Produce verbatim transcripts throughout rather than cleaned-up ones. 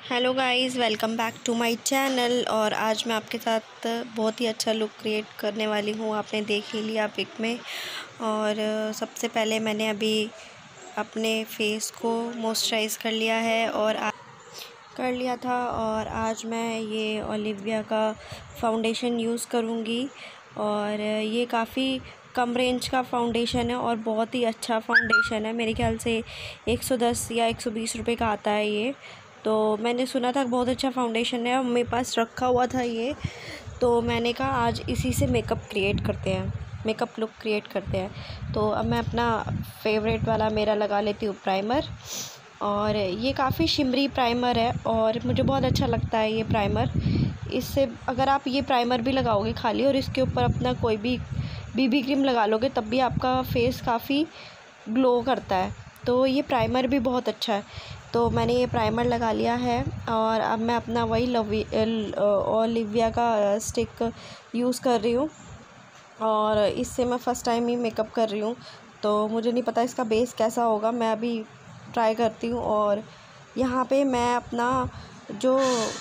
Hello guys, welcome back to my channel. और आज मैं आपके साथ बहुत ही अच्छा लुक क्रिएट करने वाली हूँ। आपने देख ही लिया पिक में। और सबसे पहले मैंने अभी अपने फेस को मॉइस्चराइज़ कर लिया है और आ, कर लिया था और आज मैं ये ओलिविया का फाउंडेशन यूज़ करूँगी। और ये काफ़ी कम रेंज का फाउंडेशन है और बहुत ही अच्छा फाउंडेशन है। मेरे ख्याल से एक सौ दस या एक सौ बीस रुपए का आता है ये। तो मैंने सुना था बहुत अच्छा फाउंडेशन है और मेरे पास रखा हुआ था ये, तो मैंने कहा आज इसी से मेकअप क्रिएट करते हैं, मेकअप लुक क्रिएट करते हैं। तो अब मैं अपना फेवरेट वाला मेरा लगा लेती हूँ प्राइमर। और ये काफ़ी शिमरी प्राइमर है और मुझे बहुत अच्छा लगता है ये प्राइमर। इससे अगर आप ये प्राइमर भी लगाओगे खाली और इसके ऊपर अपना कोई भी बीबी क्रीम लगा लोगे तब भी आपका फेस काफ़ी ग्लो करता है। तो ये प्राइमर भी बहुत अच्छा है। तो मैंने ये प्राइमर लगा लिया है और अब मैं अपना वही लवी ओलिविया का स्टिक यूज़ कर रही हूँ। और इससे मैं फ़र्स्ट टाइम ही मेकअप कर रही हूँ, तो मुझे नहीं पता इसका बेस कैसा होगा। मैं अभी ट्राई करती हूँ। और यहाँ पे मैं अपना जो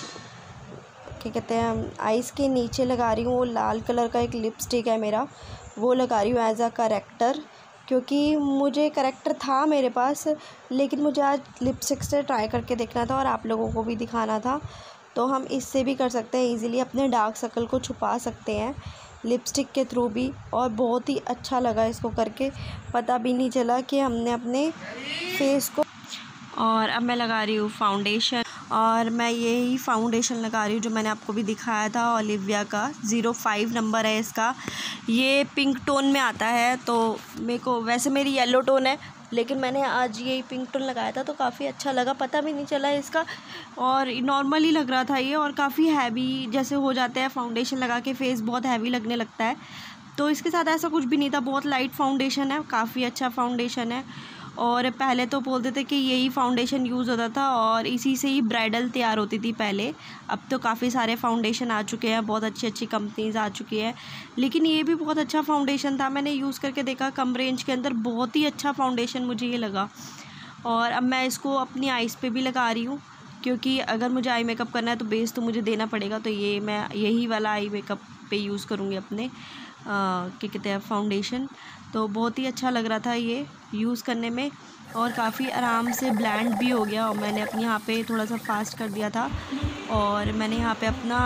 क्या कहते हैं आइज़ के नीचे लगा रही हूँ, वो लाल कलर का एक लिपस्टिक है मेरा, वो लगा रही हूँ एज अ करेक्टर। क्योंकि मुझे करेक्टर था मेरे पास, लेकिन मुझे आज लिपस्टिक से ट्राई करके देखना था और आप लोगों को भी दिखाना था। तो हम इससे भी कर सकते हैं, इजीली अपने डार्क सर्कल को छुपा सकते हैं लिपस्टिक के थ्रू भी। और बहुत ही अच्छा लगा इसको करके, पता भी नहीं चला कि हमने अपने फेस को। और अब मैं लगा रही हूँ फाउंडेशन। और मैं यही फाउंडेशन लगा रही हूँ जो मैंने आपको भी दिखाया था, ओलिविया का ज़ीरो फाइव नंबर है इसका। ये पिंक टोन में आता है, तो मेरे को वैसे मेरी येलो टोन है, लेकिन मैंने आज यही पिंक टोन लगाया था तो काफ़ी अच्छा लगा, पता भी नहीं चला इसका। और नॉर्मली लग रहा था ये, और काफ़ी हैवी जैसे हो जाते हैं फाउंडेशन लगा के फेस बहुत हैवी लगने लगता है, तो इसके साथ ऐसा कुछ भी नहीं था। बहुत लाइट फाउंडेशन है, काफ़ी अच्छा फाउंडेशन है। और पहले तो बोलते थे कि यही फाउंडेशन यूज़ होता था और इसी से ही ब्राइडल तैयार होती थी पहले। अब तो काफ़ी सारे फाउंडेशन आ चुके हैं, बहुत अच्छी अच्छी कंपनीज़ आ चुकी है, लेकिन ये भी बहुत अच्छा फाउंडेशन था। मैंने यूज़ करके देखा कम रेंज के अंदर, बहुत ही अच्छा फाउंडेशन मुझे ये लगा। और अब मैं इसको अपनी आइज़ पे भी लगा रही हूँ, क्योंकि अगर मुझे आई मेकअप करना है तो बेस तो मुझे देना पड़ेगा। तो ये मैं यही वाला आई मेकअप पे यूज़ करूँगी अपने क्या कहते हैं फाउंडेशन। तो बहुत ही अच्छा लग रहा था ये यूज़ करने में और काफ़ी आराम से ब्लेंड भी हो गया। और मैंने अपने यहाँ पे थोड़ा सा फास्ट कर दिया था और मैंने यहाँ पे अपना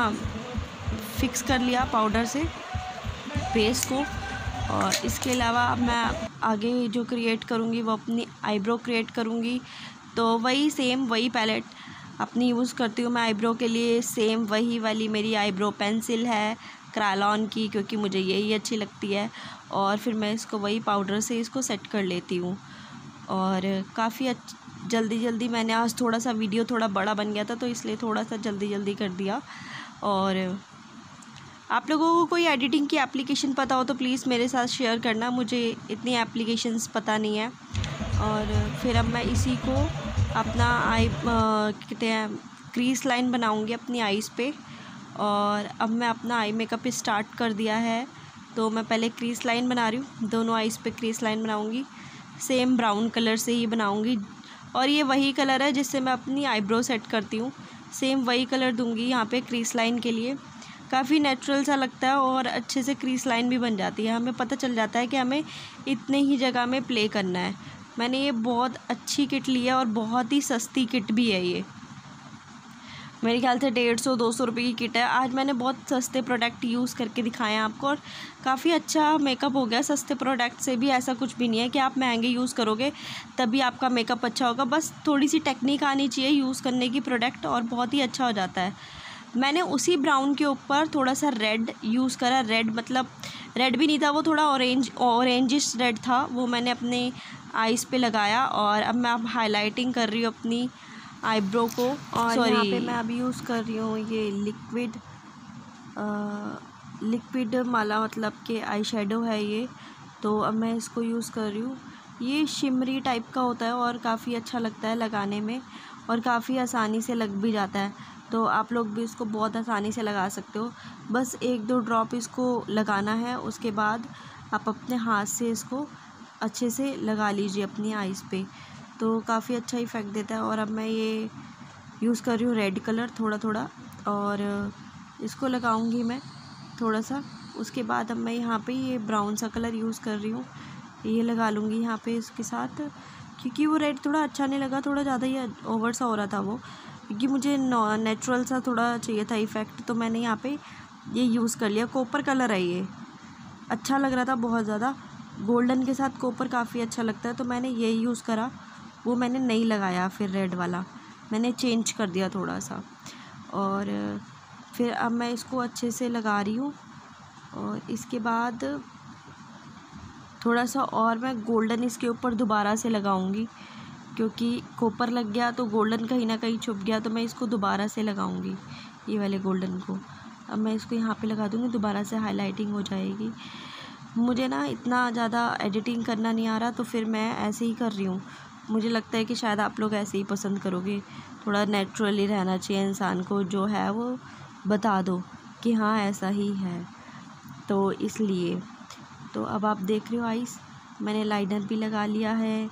फिक्स कर लिया पाउडर से बेस को। और इसके अलावा अब मैं आगे जो क्रिएट करूँगी वो अपनी आईब्रो क्रिएट करूँगी। तो वही सेम वही पैलेट अपनी यूज़ करती हूँ मैं आईब्रो के लिए। सेम वही वाली मेरी आईब्रो पेंसिल है क्रायलॉन की, क्योंकि मुझे यही अच्छी लगती है। और फिर मैं इसको वही पाउडर से इसको सेट कर लेती हूँ। और काफ़ी जल्दी जल्दी मैंने आज थोड़ा सा वीडियो थोड़ा बड़ा बन गया था, तो इसलिए थोड़ा सा जल्दी जल्दी कर दिया। और आप लोगों को कोई एडिटिंग की एप्लीकेशन पता हो तो प्लीज़ मेरे साथ शेयर करना, मुझे इतनी एप्लीकेशंस पता नहीं है। और फिर अब मैं इसी को अपना आई कहते हैं क्रीज लाइन बनाऊंगी अपनी आईज़ पे। और अब मैं अपना आई मेकअप स्टार्ट कर दिया है, तो मैं पहले क्रीज लाइन बना रही हूँ, दोनों आईज़ पे क्रीज लाइन बनाऊंगी। सेम ब्राउन कलर से ही बनाऊंगी और ये वही कलर है जिससे मैं अपनी आईब्रो सेट करती हूँ। सेम वही कलर दूंगी यहाँ पे क्रीज लाइन के लिए। काफ़ी नेचुरल सा लगता है और अच्छे से क्रीज लाइन भी बन जाती है, हमें पता चल जाता है कि हमें इतने ही जगह में प्ले करना है। मैंने ये बहुत अच्छी किट ली है और बहुत ही सस्ती किट भी है ये, मेरे ख्याल से डेढ़ सौ दो सौ रुपये की किट है। आज मैंने बहुत सस्ते प्रोडक्ट यूज़ करके दिखाए हैं आपको और काफ़ी अच्छा मेकअप हो गया। सस्ते प्रोडक्ट से भी ऐसा कुछ भी नहीं है कि आप महंगे यूज़ करोगे तभी आपका मेकअप अच्छा होगा, बस थोड़ी सी टेक्निक आनी चाहिए यूज़ करने की प्रोडक्ट और बहुत ही अच्छा हो जाता है। मैंने उसी ब्राउन के ऊपर थोड़ा सा रेड यूज़ करा, रेड मतलब रेड भी नहीं था, वो थोड़ा ऑरेंज ऑरेंजिश रेड था, वो मैंने अपने आईज़ पे लगाया। और अब मैं अब हाईलाइटिंग कर रही हूँ अपनी आईब्रो को। और यहाँ पे मैं अभी यूज़ कर रही हूँ ये लिक्विड लिक्विड माला मतलब के आई शेडो है ये, तो अब मैं इसको यूज़ कर रही हूँ। ये शिमरी टाइप का होता है और काफ़ी अच्छा लगता है लगाने में और काफ़ी आसानी से लग भी जाता है, तो आप लोग भी इसको बहुत आसानी से लगा सकते हो। बस एक दो ड्रॉप इसको लगाना है, उसके बाद आप अपने हाथ से इसको अच्छे से लगा लीजिए अपनी आईज़ पे, तो काफ़ी अच्छा इफ़ेक्ट देता है। और अब मैं ये यूज़ कर रही हूँ रेड कलर थोड़ा थोड़ा, और इसको लगाऊंगी मैं थोड़ा सा। उसके बाद अब मैं यहाँ पे ये ब्राउन सा कलर यूज़ कर रही हूँ, ये लगा लूँगी यहाँ पे इसके साथ, क्योंकि वो रेड थोड़ा अच्छा नहीं लगा, थोड़ा ज़्यादा ही ओवर सा हो रहा था वो, क्योंकि मुझे नेचुरल सा थोड़ा चाहिए था इफ़ेक्ट। तो मैंने यहाँ पे ये यूज़ कर लिया। कॉपर कलर है ये, अच्छा लग रहा था बहुत ज़्यादा, गोल्डन के साथ कॉपर काफ़ी अच्छा लगता है, तो मैंने ये यूज़ करा। वो मैंने नहीं लगाया फिर रेड वाला, मैंने चेंज कर दिया थोड़ा सा। और फिर अब मैं इसको अच्छे से लगा रही हूँ, और इसके बाद थोड़ा सा और मैं गोल्डन इसके ऊपर दोबारा से लगाऊंगी, क्योंकि कॉपर लग गया तो गोल्डन कहीं ना कहीं छुप गया, तो मैं इसको दोबारा से लगाऊंगी ये वाले गोल्डन को। अब मैं इसको यहाँ पे लगा दूँगी, दोबारा से हाईलाइटिंग हो जाएगी। मुझे ना इतना ज़्यादा एडिटिंग करना नहीं आ रहा, तो फिर मैं ऐसे ही कर रही हूँ। मुझे लगता है कि शायद आप लोग ऐसे ही पसंद करोगे, थोड़ा नेचुरली रहना चाहिए इंसान को, जो है वो बता दो कि हाँ ऐसा ही है, तो इसलिए। तो अब आप देख रहे हो आइस, मैंने लाइनर भी लगा लिया है,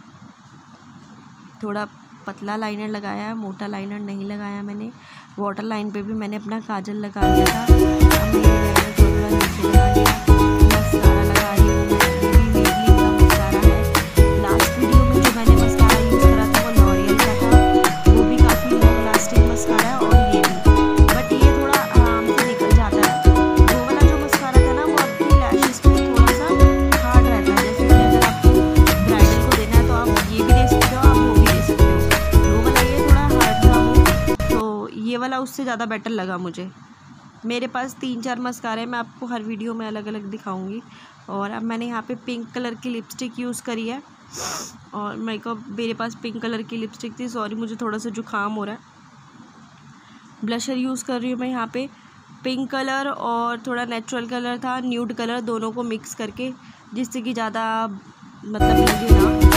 थोड़ा पतला लाइनर लगाया है, मोटा लाइनर नहीं लगाया मैंने। वाटर लाइन पे भी मैंने अपना काजल लगा लिया था, अब मैंने थोड़ा नीचे लगा लिया। मस्कारा लगा रही हूँ मैं, ये भी मेबलिन का मस्कारा है। लास्ट वीडियो में जो मैंने मस्कारा यूज़ करा था वो लॉरियल का था, वो भी काफ़ी लॉन्ग लास्टिंग मस्कारा है, और ये भी, बट ये थोड़ा आराम से निकल जाता है। वो वाला जो मस्कारा था ना, वो आपकी लैशेस पे थोड़ा सा हार्ड रहता है, जैसे कि अगर आपको ब्राइडल को देना है तो आप ये भी दे सकते हो, आप वो भी दे सकते हो। वो वाला ये थोड़ा हार्ड था वो, तो ये वाला उससे ज़्यादा बेटर लगा मुझे। मेरे पास तीन चार मस्कारे हैं, मैं आपको हर वीडियो में अलग अलग दिखाऊंगी। और अब मैंने यहाँ पे पिंक कलर की लिपस्टिक यूज़ करी है, और मेरे को मेरे पास पिंक कलर की लिपस्टिक थी, सॉरी मुझे थोड़ा सा जुकाम हो रहा है। ब्लशर यूज़ कर रही हूँ मैं यहाँ पे, पिंक कलर और थोड़ा नेचुरल कलर था, न्यूड कलर, दोनों को मिक्स करके, जिससे कि ज़्यादा मतलब लगे ना।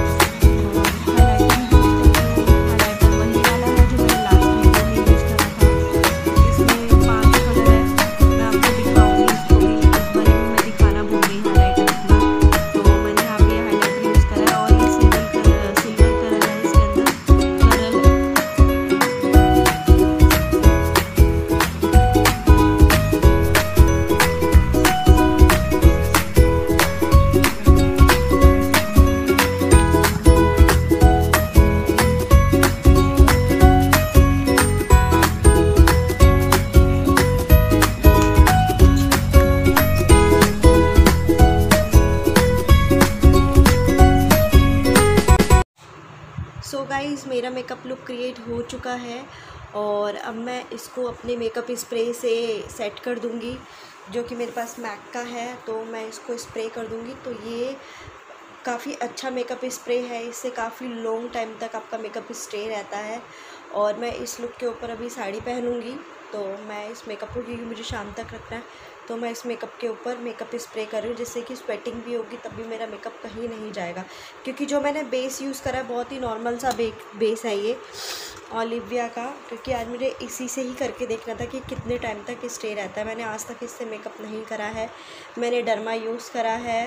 सो गाइज़, मेरा मेकअप लुक क्रिएट हो चुका है, और अब मैं इसको अपने मेकअप स्प्रे से सेट कर दूंगी, जो कि मेरे पास मैक का है, तो मैं इसको स्प्रे कर दूंगी। तो ये काफ़ी अच्छा मेकअप स्प्रे है, इससे काफ़ी लॉन्ग टाइम तक आपका मेकअप स्टे रहता है। और मैं इस लुक के ऊपर अभी साड़ी पहनूंगी, तो मैं इस मेकअप को, क्योंकि मुझे शाम तक रखना है, तो मैं इस मेकअप के ऊपर मेकअप स्प्रे कर रही हूँ, जिससे कि स्वेटिंग भी होगी, तब भी मेरा मेकअप कहीं नहीं जाएगा। क्योंकि जो मैंने बेस यूज़ करा है बहुत ही नॉर्मल सा बे बेस है ये ओलिविया का, क्योंकि आज मुझे इसी से ही करके देखना था कि कितने टाइम तक स्टे रहता है। मैंने आज तक इससे मेकअप नहीं करा है, मैंने डर्मा यूज़ करा है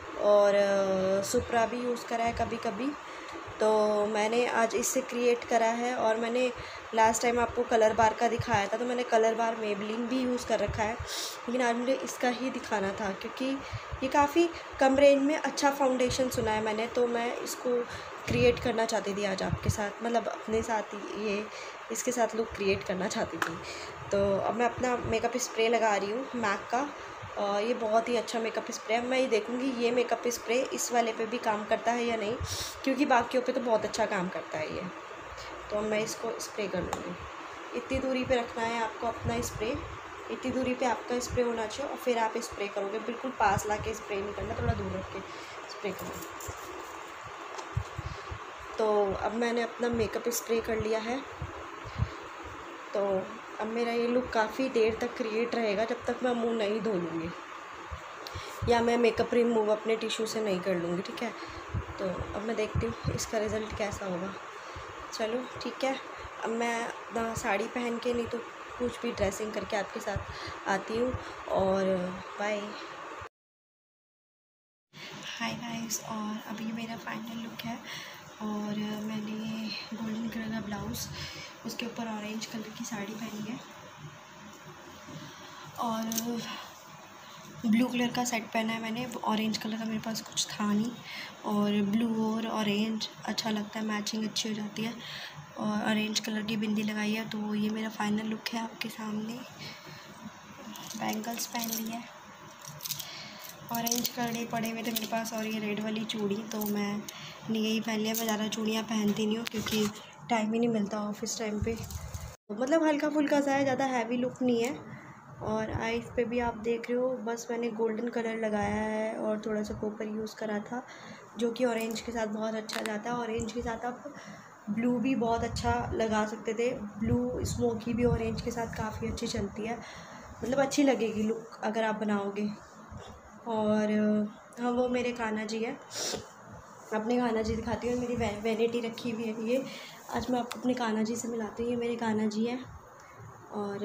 और सुप्रा भी यूज़ करा है कभी कभी, तो मैंने आज इससे क्रिएट करा है। और मैंने लास्ट टाइम आपको कलर बार का दिखाया था, तो मैंने कलर बार मेबलिन भी यूज़ कर रखा है, लेकिन आज मुझे इसका ही दिखाना था, क्योंकि ये काफ़ी कम रेंज में अच्छा फाउंडेशन सुना है मैंने, तो मैं इसको क्रिएट करना चाहती थी आज आपके साथ, मतलब अपने साथ ही ये इसके साथ लुक क्रिएट करना चाहती थी। तो अब मैं अपना मेकअप स्प्रे लगा रही हूँ मैक का, और ये बहुत ही अच्छा मेकअप स्प्रे है। मैं ये देखूँगी ये मेकअप स्प्रे इस वाले पे भी काम करता है या नहीं, क्योंकि बाकियों पे तो बहुत अच्छा काम करता है ये। तो मैं इसको स्प्रे कर लूँगी। इतनी दूरी पे रखना है आपको अपना स्प्रे, इतनी दूरी पे आपका स्प्रे होना चाहिए, और फिर आप स्प्रे करोगे। बिल्कुल पास ला के स्प्रे नहीं करना, थोड़ा दूर रख के स्प्रे करना। तो अब मैंने अपना मेकअप स्प्रे कर लिया है, तो अब मेरा ये लुक काफ़ी देर तक क्रिएट रहेगा, जब तक मैं मुंह नहीं धो लूँगी या मैं मेकअप रिमूव अपने टिश्यू से नहीं कर लूँगी, ठीक है। तो अब मैं देखती हूँ इसका रिज़ल्ट कैसा होगा। चलो ठीक है, अब मैं ना साड़ी पहन के, नहीं तो कुछ भी ड्रेसिंग करके आपके साथ आती हूँ, और बाय। हाय गाइस, और अभी मेरा फाइनल लुक है, और मैंने गोल्डन कलर का ब्लाउज़, उसके ऊपर ऑरेंज कलर की साड़ी पहनी है और ब्लू कलर का सेट पहना है मैंने। ऑरेंज कलर का मेरे पास कुछ था नहीं और ब्लू और ऑरेंज अच्छा लगता है, मैचिंग अच्छी हो जाती है। और ऑरेंज कलर की बिंदी लगाई है। तो ये मेरा फाइनल लुक है आपके सामने। बैंगल्स पहन ली है, ऑरेंज कलर पड़े हुए थे मेरे पास और ये रेड वाली चूड़ी, तो मैंने यही पहन लिया। मैं ज़्यादा चूड़ियाँ पहनती नहीं हूँ क्योंकि टाइम ही नहीं मिलता ऑफिस टाइम पे। मतलब हल्का फुल्का सा है, ज़्यादा हैवी लुक नहीं है। और आईज पे भी आप देख रहे हो, बस मैंने गोल्डन कलर लगाया है और थोड़ा सा कॉपर यूज़ करा था, जो कि ऑरेंज के साथ बहुत अच्छा जाता है। ऑरेंज के साथ आप ब्लू भी बहुत अच्छा लगा सकते थे। ब्लू स्मोकी भी ऑरेंज के साथ काफ़ी अच्छी चलती है, मतलब अच्छी लगेगी लुक अगर आप बनाओगे। और हाँ, वो मेरे कान्हा जी है, अपने कान्हा जी दिखाती हूँ। मेरी वे, वैनिटी रखी हुई है ये। आज मैं आपको अपने कान्हा जी से मिलाती हूँ। ये मेरे कान्हा जी हैं और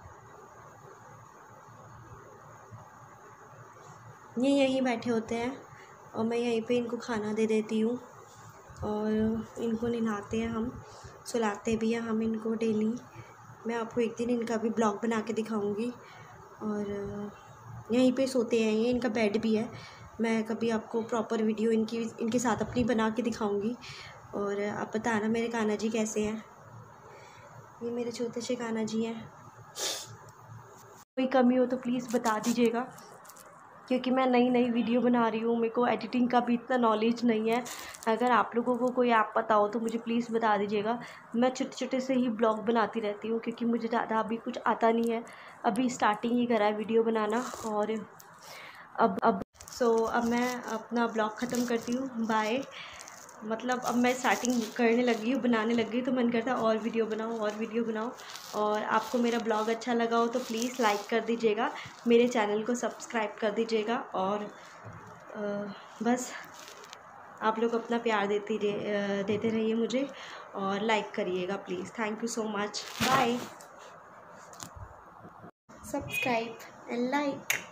ये यहीं बैठे होते हैं और मैं यहीं पे इनको खाना दे देती हूँ और इनको नहलाते हैं हम, सुलाते भी हैं हम इनको डेली। मैं आपको एक दिन इनका भी ब्लॉग बना के दिखाऊंगी। और यहीं पे सोते हैं ये, इनका बेड भी है। मैं कभी आपको प्रॉपर वीडियो इनकी इनके साथ अपनी बना के दिखाऊंगी। और आप बताना मेरे कान्हा जी कैसे हैं। ये मेरे छोटे से कान्हा जी हैं। कोई कमी हो तो प्लीज़ बता दीजिएगा, क्योंकि मैं नई नई वीडियो बना रही हूँ, मेरे को एडिटिंग का भी इतना नॉलेज नहीं है। अगर आप लोगों को कोई ऐप पता हो तो मुझे प्लीज़ बता दीजिएगा। मैं छोटे छोटे से ही ब्लॉग बनाती रहती हूँ क्योंकि मुझे ज़्यादा अभी कुछ आता नहीं है, अभी स्टार्टिंग ही करा है वीडियो बनाना। और अब अब सो अब मैं अपना ब्लॉग ख़त्म करती हूँ, बाय। मतलब अब मैं स्टार्टिंग करने लगी हूँ, बनाने लगी हूँ, तो मन करता है और वीडियो बनाओ और वीडियो बनाओ। और आपको मेरा ब्लॉग अच्छा लगा हो तो प्लीज़ लाइक कर दीजिएगा, मेरे चैनल को सब्सक्राइब कर दीजिएगा। और आ, बस आप लोग अपना प्यार देती देते रहिए मुझे और लाइक करिएगा please. Thank you so much, bye. Subscribe and like.